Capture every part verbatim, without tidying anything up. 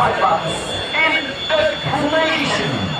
pilots in the formation.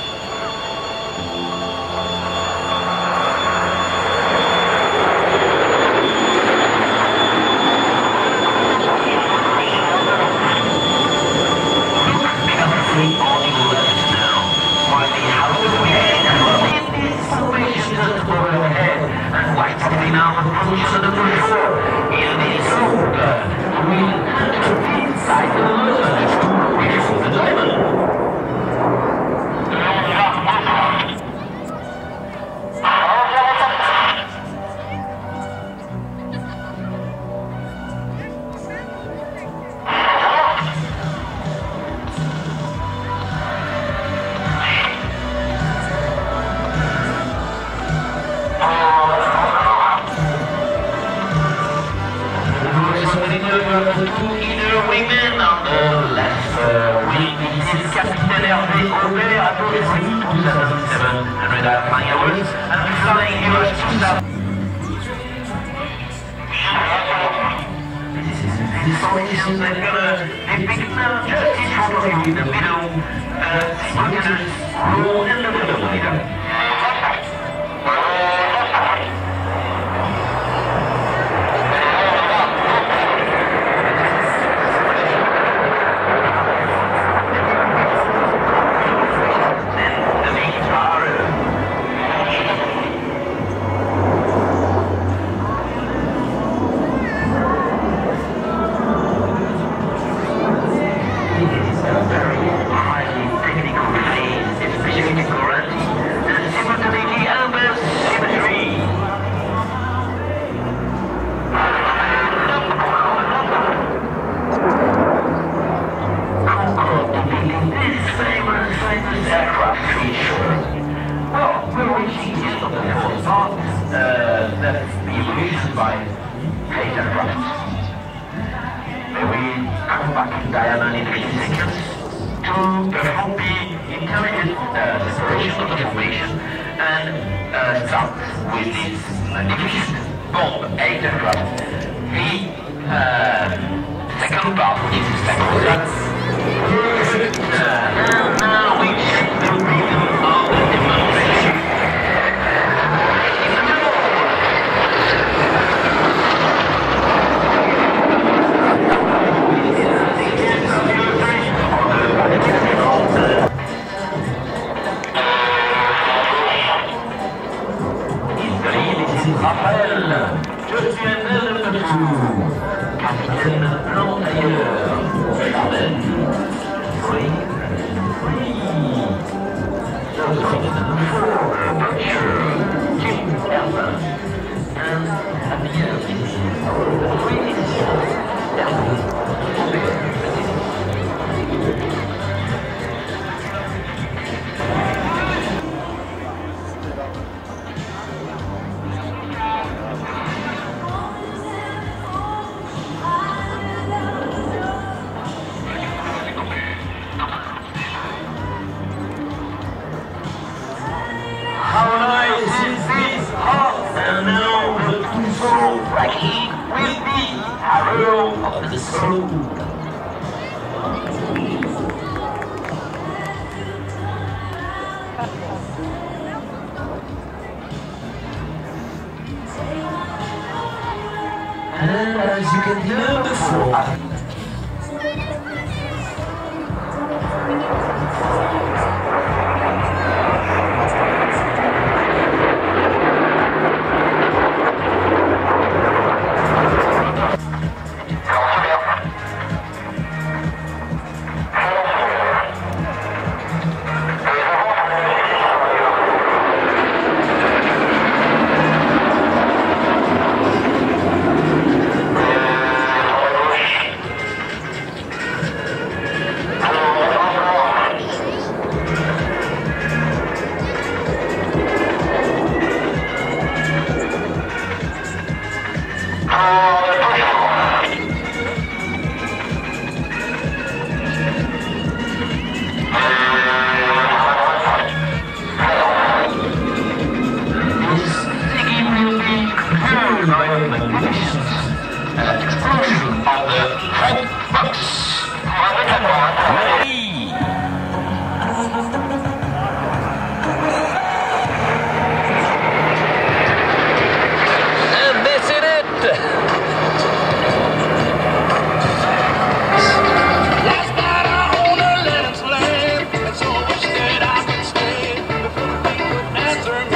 And as you can hear before,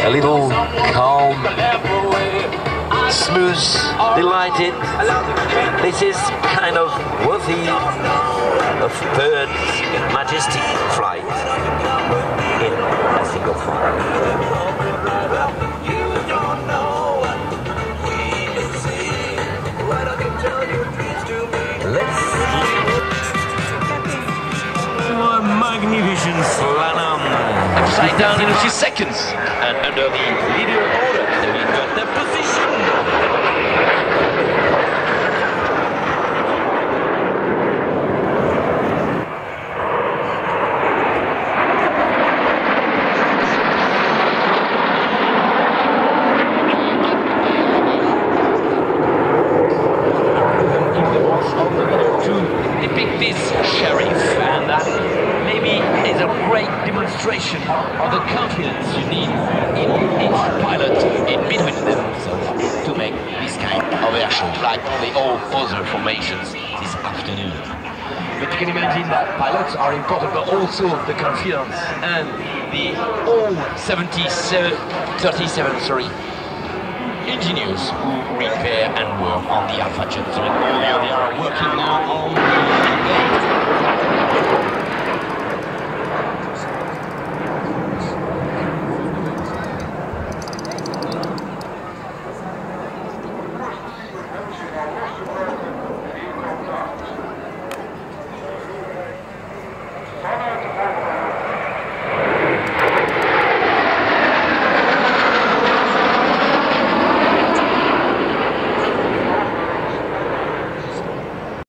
a little calm, smooth, delighted. This is kind of worthy of third majestic flight in a single file. Magnificent slalom. Upside down in a few seconds. And under the leader order, they got their position. To depict this sheriff, and that maybe is a great demonstration of the confidence you need in each pilot in between them, so to make this kind of air show like the all other formations this afternoon. But you can imagine that pilots are important, but also the confidence and the all seventy-seven, thirty-seven, sorry, engineers who repair and work on the Alpha Jet. So they are working now on the